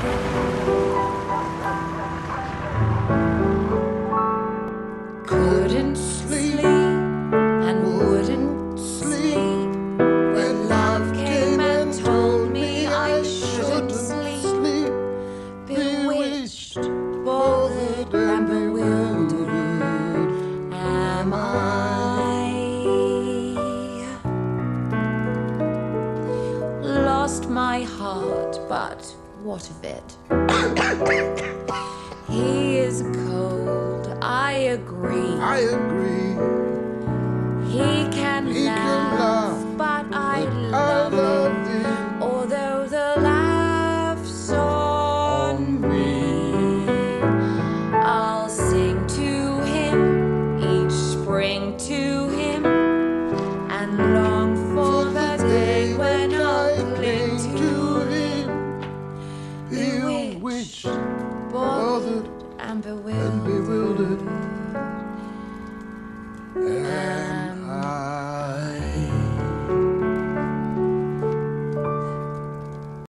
Couldn't sleep and wouldn't sleep when love came and told me I shouldn't sleep. Bewitched, bothered and bewildered am I. Lost my heart, but what of it? He is cold, I agree. I agree. He can laugh, but I love him, although the laugh's on me. I'll sing to him each spring to him, and long for the day when I'll cling to him. Bewitched, bothered and bewildered.